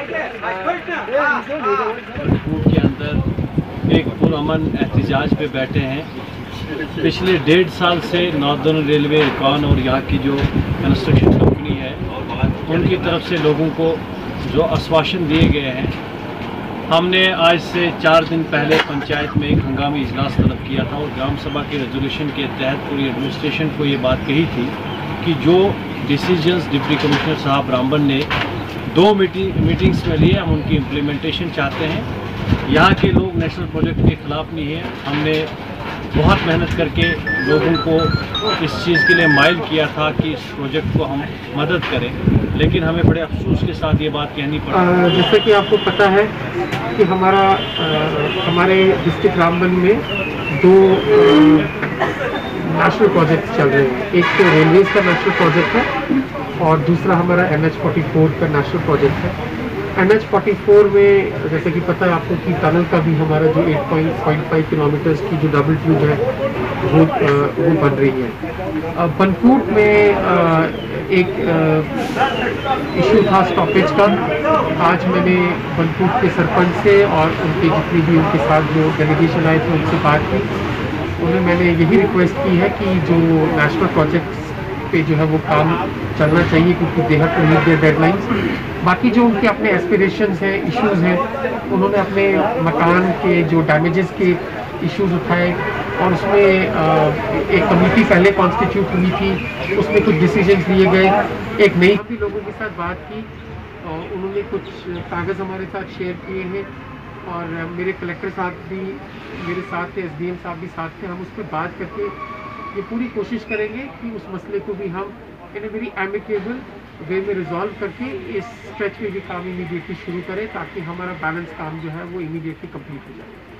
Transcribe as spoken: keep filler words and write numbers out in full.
के अंदर एक पुरअमन एहतजाज पे बैठे हैं। पिछले डेढ़ साल से नॉर्दर्न रेलवे इरकान और यहाँ की जो कंस्ट्रक्शन कंपनी है उनकी तरफ से लोगों को जो आश्वासन दिए गए हैं, हमने आज से चार दिन पहले पंचायत में एक हंगामी इजलास तलब किया था और ग्राम सभा के रेजोल्यूशन के तहत पूरी एडमिनिस्ट्रेशन को ये बात कही थी कि जो डिसीजंस डिप्टी कमिश्नर साहब रामबन ने दो मीटिंग मीटिंग्स में लिए, हम उनकी इम्प्लीमेंटेशन चाहते हैं। यहाँ के लोग नेशनल प्रोजेक्ट के ख़िलाफ़ नहीं है। हमने बहुत मेहनत करके लोगों को इस चीज़ के लिए माइल किया था कि इस प्रोजेक्ट को हम मदद करें, लेकिन हमें बड़े अफसोस के साथ ये बात कहनी पड़ी। जैसा कि आपको पता है कि हमारा आ, हमारे डिस्ट्रिक्ट रामबन में दो नेशनल प्रोजेक्ट चल रहे हैं। एक तो रेलवेज का नेशनल प्रोजेक्ट है और दूसरा हमारा एन एच फोर्टी फोर का नेशनल प्रोजेक्ट है। एन एच फोर्टी फोर में जैसे कि पता है आपको कि टनल का भी हमारा जो एट पॉइंट फाइव किलोमीटर्स की जो डबल ट्यूब है वो वो बन रही है। बनकूट में एक इशू था स्टॉपेज का। आज मैंने बनकूट के सरपंच से और उनके जितने भी उनके साथ जो डेलीगेशन आए थे उनसे बात की। उन्हें मैंने यही रिक्वेस्ट की है कि जो नेशनल प्रोजेक्ट्स पे जो है वो काम चलना चाहिए क्योंकि they have to meet their deadlines. बाकी जो उनके अपने एस्पिरेशंस हैं, इश्यूज हैं, उन्होंने अपने मकान के जो डैमेजेस के इश्यूज उठाए और उसमें एक कमेटी पहले कॉन्स्टिट्यूट हुई थी, उसमें कुछ डिसीजंस लिए गए। एक नई भी लोगों के साथ बात की और उन्होंने कुछ कागज़ हमारे साथ शेयर किए हैं और मेरे कलेक्टर साहब भी मेरे साथ थे, एस डी एम साहब भी साथ थे। हम उस पर बात करके ये पूरी कोशिश करेंगे कि उस मसले को भी हम इन ए वेरी एमिकेबल वे में रिजॉल्व करके इस स्ट्रेच में भी काम इमीडिएटली शुरू करें ताकि हमारा बैलेंस काम जो है वो इमीडिएटली कंप्लीट हो जाए।